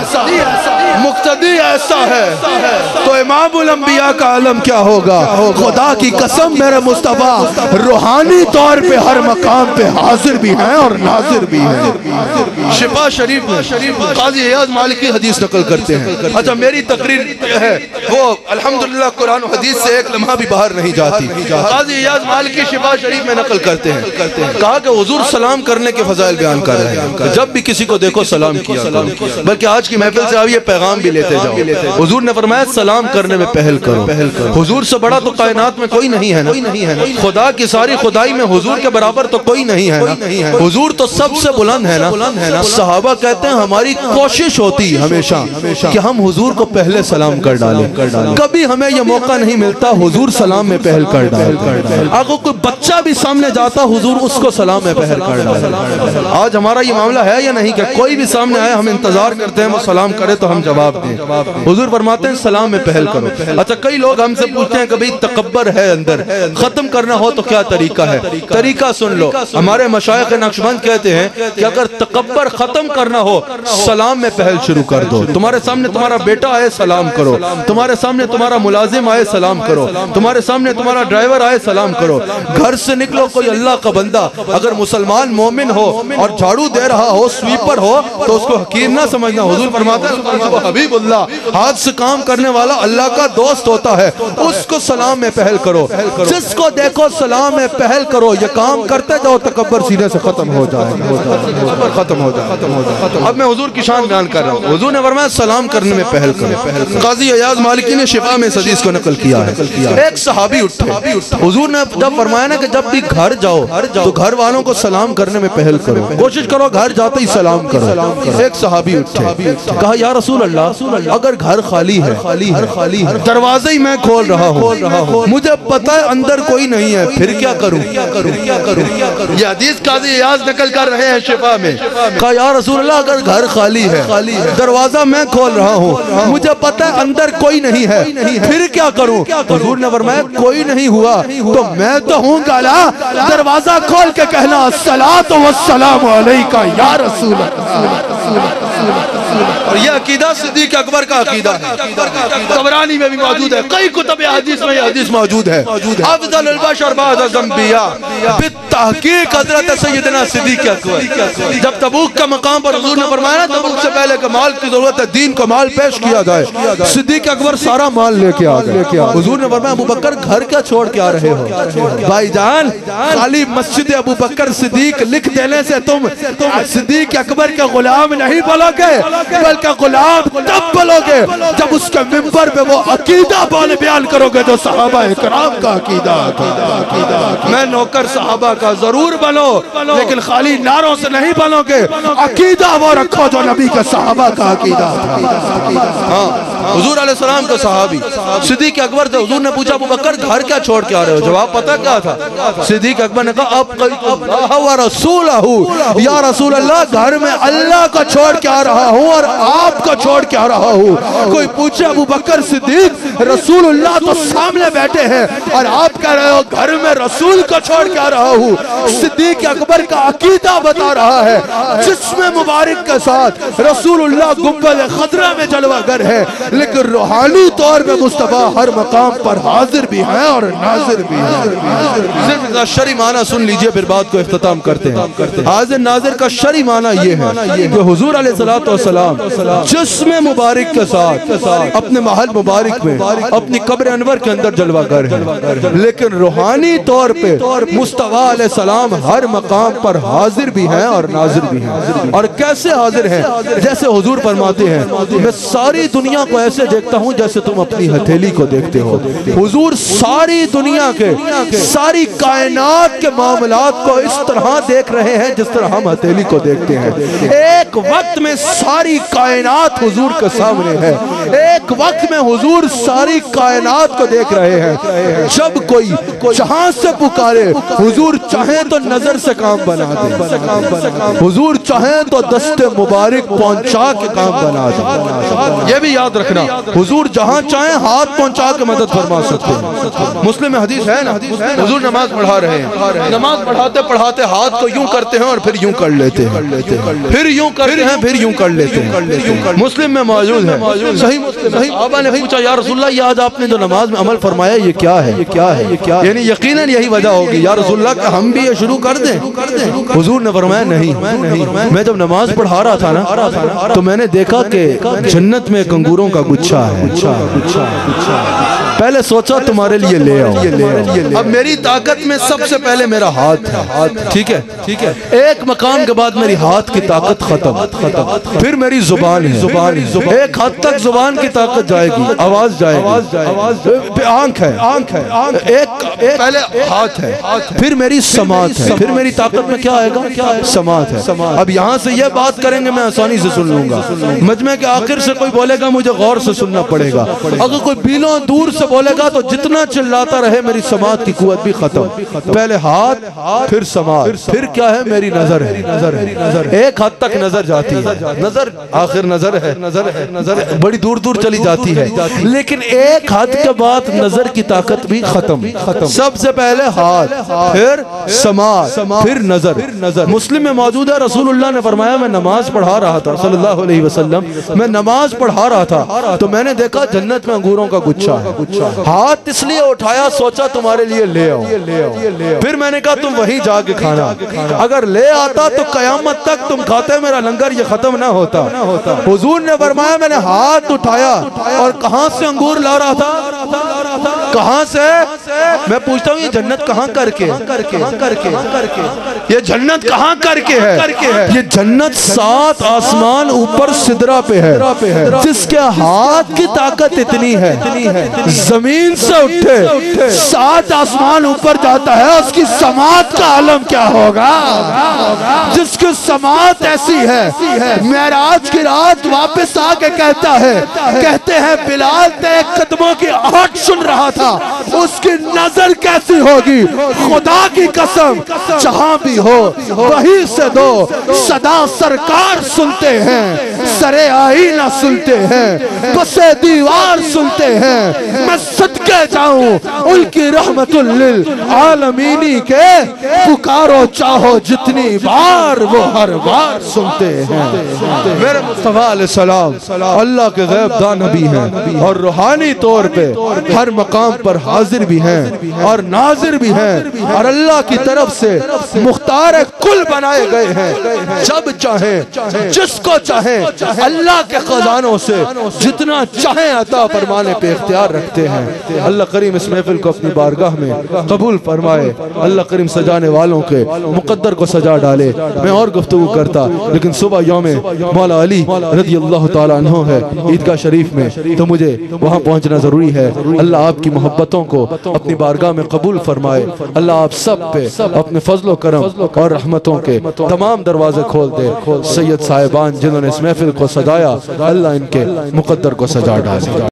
مقتدی ایسا ہے تو امام الانبیاء کا عالم کیا ہوگا؟ خدا کی قسم میرے مصطفیٰ روحانی طور پہ ہر مقام پہ حاضر بھی ہیں اور ناظر بھی ہیں۔ شفا شریف میں قاضی عیاض مالکی حدیث نقل کرتے ہیں۔ اچھا میری تقریر ہے وہ الحمدللہ قرآن و حدیث سے ایک لمحہ بھی باہر نہیں جاتی۔ قاضی عیاض مالکی شفا شریف میں نقل کرتے ہیں، کہا کہ حضور سلام کرنے کے فضائل بیان کر رہے ہیں، جب بھی کسی کو دیکھو سلام کیا کرو، بلکہ آج کی محفل سے آپ یہ پیغام بھی لیتے جاؤ۔ حضور نے فرمایا سلام کرنے میں پہل کرو۔ حضور سے بڑا تو کائنات میں کوئی نہیں ہے نا، خدا کی ساری خدائی میں حضور کے برابر تو کوئی نہیں ہے نا، حضور تو سب سے بلند ہے نا۔ صحابہ کہتے ہیں ہماری کوشش ہوتی ہمیشہ کہ ہم حضور کو پہلے سلام کر ڈالیں، کبھی ہمیں یہ موقع نہیں ملتا حضور سلام میں پہل کر ڈالیں۔ اگر کوئی بچہ بھی سامنے جاتا حضور اس کو سلام میں پہل کر ڈالیں۔ آج ہمارا یہ معاملہ ہے یا نہیں کہ کوئی بھی سامنے آئے ہم انتظار کرتے ہیں وہ سلام کرے تو ہم جواب دیں؟ حضور فرماتے ہیں سلام میں پہل کرو۔ اچھا کئی لوگ ہم سے پوچھتے ہیں کہ بھئی تکبر ہے اندر، ختم کرنا ہو تو کیا طریقہ ہے؟ طریقہ سن لو، ہمارے مشائخ نقشبند کہتے ہیں کہ اگر تکبر ختم کرنا ہو سلام میں پہل شروع کر دو۔ تمہارے سامنے تمہارا بیٹا آئے سلام کرو، تمہارے سامنے تمہارا ملازم آئے سلام کرو، تمہارے سامنے تمہارا ڈرائیور آئے سلام کرو۔ گھر سے نکلو کوئی اللہ کا بندہ اگر مسلمان مومن ہو اور جھاڑو دے رہا ہو سویپر ہو تو اس کو حقیر نہ سمجھنا۔ حضور فرماتے ہیں وہ حبیب اللہ ہاتھ سے کام کرنے والا اللہ کا دوست ہوتا ہے، اس کو سلام میں پہل کرو، جس کو دیکھو سلام میں پہل کرو۔ یہ کام کرتے جاؤ تکبر سینے سے ختم ہو جائے، ختم ہو جائے۔ اب میں حضور کی شان بیان کر رہا ہوں، حضور نے فرمایا سلام کرنے میں پہل کرو۔ قاضی عیاض مالکی نے شفا میں اس حدیث کو نقل کیا ہے۔ ایک صحابی اٹھے، حضور نے جب فرمایا نا کہ جب بھی گھر جاؤ تو گھر والوں کو سلام کرنے میں پہل کرو، کوشش کرو گھر جاتے ہی سلام کرو۔ ایک صحابی اٹھے، کہا یا رسول اللہ اگر گھر خالی ہے، دروازے ہی میں کھول رہا ہوں، مجھے پتا ہے اندر کوئی نہیں ہے، پھر کیا کروں؟ یہ حدیث قاضی عیاض نقل کر رہے ہیں شفا میں۔ کہا یا رسول اللہ اگر گھر خالی ہے، دروازہ میں کھول رہا ہوں، مجھے پتا ہے اندر کوئی نہیں ہے، پھر کیا کروں؟ حضور نے فرمایا کوئی نہیں ہوا تو میں تو ہوں گالا، دروازہ کھول کے کہنا الصلاۃ والسلام علیکہ یا رسول اللہ۔ اور یہ عقیدہ صدیق اکبر کا عقیدہ ہے، طبرانی میں بھی موجود ہے، کئی کتب حدیث میں یہ حدیث موجود ہے۔ افضل البشر بعد الانبیاء بالتحقیق حضرت سیدنا صدیق اکبر۔ جب تبوک کا مقام پر حضور نے فرمایا تبوک سے پہلے کہ مال کی ضرورت ہے، دین کو مال پیش کیا جائے، صدیق اکبر سارا مال لے کے آ گئے۔ حضور نے فرمایا ابو بکر گھر کیا چھوڑ کے آ رہے ہو؟ بھائی جان خالی مسجد ابو بکر صدیق لکھ دینے سے تم صدیق اکبر کے غلام نہیں بولو گے، بلکہ غلام تب بولو گے جب اس کے منبر پہ وہ عقیدہ بیان کرو گے جو صحابہ کرام کا عقیدہ. میں نوکر صحابہ کا ضرور بنو لیکن خالی نعروں سے نہیں بنو گے. عقیدہ وہ رکھو جو نبی کے صحابہ کا عقیدہ تھا. ہاں حضور علیہ السلام کا صحابی صدیق اکبر سے حضور نے پوچھا ابو بکر گھر کیا چھوڑ کے آ رہے ہو؟ جواب پتہ کیا تھا؟ صدیق اکبر نے کہا اللہ و رسولہ، یا رسول اللہ گھر میں اللہ کو چھوڑ کے آ رہا ہوں اور آپ کو چھوڑ کے آ رہا ہوں. کوئی پوچھے ابو بکر صدیق رسول اللہ تو سامنے بیٹھے ہیں اور آپ کہہ رہے ہو گھر میں رسول کو چھوڑ کے آ رہا ہوں. صدیق اکبر کا عقیدہ بتا رہا ہے جسم مبارک کے ساتھ رسول اللہ گنبد خضرا میں جلوہ گر ہے لیکن روحانی طور پہ مصطفیٰ ہر مقام پر حاضر بھی ہیں اور ناظر بھی ہیں. صرف شرعی معنی سن لیجئے پھر بات کو اختتام کرتے ہیں. حاضر ناظر کا شرعی معنی یہ ہے کہ حضور علیہ السلام جسم مبارک کے ساتھ اپنے محل مبارک میں اپنی قبر انور کے اندر جلوہ گر ہے لیکن روحانی طور پہ مصطفیٰ علیہ السلام ہر مقام پر حاضر بھی ہیں اور ناظر بھی ہیں. اور کیسے حاضر ہیں؟ جیسے حضور فرماتے ہیں میں ساری دنیا کو ایسے دیکھتا ہوں جیسے تم اپنی ہتھیلی کو دیکھتے ہو. حضور ساری دنیا کے ساری کائنات کے معاملات کو اس طرح دیکھ رہے ہیں جس طرح ہم ہتھیلی کو دیکھتے ہیں. ایک وقت میں ساری کائنات حضور کے سامنے ہے. ایک وقت میں حضور ساری کائنات کو دیکھ رہے ہیں. جب کوئی جہاں سے پکارے حضور چاہیں تو نظر سے کام بنا دے، حضور چاہیں تو دست مبارک پہنچا کے کام بنا دے. یہ بھی یاد رکھنا حضور جہاں چاہیں ہاتھ پہنچا کے مدد فرما سکتے ہیں. مسلم میں حدیث ہے نا حضور نماز پڑھا رہے ہیں، نماز پڑھاتے پڑھاتے ہاتھ کو یوں کرتے ہیں اور پھر یوں کر لیتے ہیں، پھر یوں کرتے ہیں پھر یوں کر لیتے ہیں. مسلم میں موجود ہے. صحیح مسلم صحابہ نے پوچھا یا رسول اللہ یہ آج آپ نے جو نماز میں عمل فرمایا یہ کیا ہے؟ یہ کیا ہے؟ یعنی یقیناً یہی وجہ ہوگی یا رسول اللہ کہ ہم بھی یہ شروع کر دیں. حضور نے فرمایا نہیں، میں جب نماز پڑھا رہا تھا نا تو میں نے دیکھا کہ جنت میں کنگوروں کا گچھا ہے. پہلے سوچا تمہارے لیے لے آؤ. اب میری طاقت میں سب سے پہلے میرا ہاتھ ہے. ٹھیک ہے. ایک مقام کے بعد میری ہاتھ کی طاقت ختم. پھر میری زبان ہے. ایک حد تک زبان کی طاقت جائے گی، آواز جائے گی. آنکھ ہے. ایک پہلے ہاتھ ہے. پھر میری سماعت ہے. پھر میری طاقت میں کیا آئے گا؟ سماعت ہے. اب یہاں سے یہ بات کریں گے میں آسانی سے سن لوں گا. مجمع کے آخر سے کوئی بولے گا مجھے غور سے سننا پڑے گا. اگر کوئی بیلوں دور سے بولے گا تو جتنا چلاتا رہے میری سماعت کی قوت بھی ختم. پہلے ہاتھ پھر سماعت پھر کیا ہے؟ میری نظر ہے. ایک حد تک نظر جاتی ہے. نظر آخر نظر ہے بڑی دور دور چلی جاتی ہے لیکن ایک حد کے بعد نظر کی طاقت بھی ختم. سب سے پہلے ہاتھ پھر سماعت پھر نظر. مسلم میں موجود ہے رسول اللہ نے فرمایا میں نماز پڑھا رہا تھا صلی اللہ علیہ وسلم، میں نماز پڑھا رہا تھا تو میں نے دیکھا جنت میں انگوروں کا گچھا ہے. ہاتھ اس لیے اٹھایا سوچا تمہارے لیے لے آؤ. پھر میں نے کہا تم وہیں جا کے کھانا. اگر لے آتا تو قیامت تک تم کھاتے میرا لنگر یہ ختم نہ ہوتا. حضور نے فرمایا میں نے ہاتھ اٹھایا اور کہاں سے انگور لا رہا تھا؟ کہاں سے؟ میں پوچھتا ہوں یہ جنت کہاں کر کے؟ یہ جنت کہاں کر کے ہے؟ یہ جنت 7 آسمان اوپر سدرہ پہ ہے جس کے ہاتھ کی طاقت اتنی ہے زمین سے اٹھے 7 آسمان اوپر جاتا ہے. اس کی سماعت کا عالم کیا ہوگا؟ جس کی سماعت ایسی ہے معراج کی رات واپس آ کے کہتے ہیں بلال تیرے قدموں کی آہٹ سن رہا تھا. اس کی نظر کیسی ہوگی؟ خدا کی قسم جہاں بھی ہو وہیں سے دو صدا سرکار سنتے ہیں، سرے آئینہ سنتے ہیں، پسے دیوار سنتے ہیں. میں صدقے جاؤں ان کی رحمت للعالمینی کے پکارو چاہو جتنی بار وہ ہر بار سنتے ہیں. میرے مصطفیٰ علیہ السلام اللہ کے غیب دان نبی ہیں اور روحانی طور پہ ہر مقام پر حاضر بھی ہیں اور ناظر بھی ہیں اور اللہ کی طرف سے مختار کل بنائے گئے ہیں. جب چاہیں جس کو چاہیں اللہ کے خزانوں سے جتنا چاہیں عطا فرمانے پہ اختیار رکھتے ہیں. اللہ کریم اس محفل کو اپنی بارگاہ میں قبول فرمائے. اللہ کریم سجانے والوں کے مقدر کو سجا ڈالے. میں اور گفتگو کرتا لیکن صبح یوم مولا علی رضی اللہ اللہ تعالیٰ عنہ ہے عیدگاہ شریف میں، تو مجھے وہاں پہنچنا ضروری ہے۔ اللہ آپ کی محبتوں کو اپنی بارگاہ میں قبول فرمائے، اللہ آپ سب پہ اپنے فضل و کرم اور رحمتوں کے تمام دروازے کھول دے۔ سید صاحبان جنہوں نے اس محفل کو سجایا، اللہ ان کے مقدر کو سجا ڈالے۔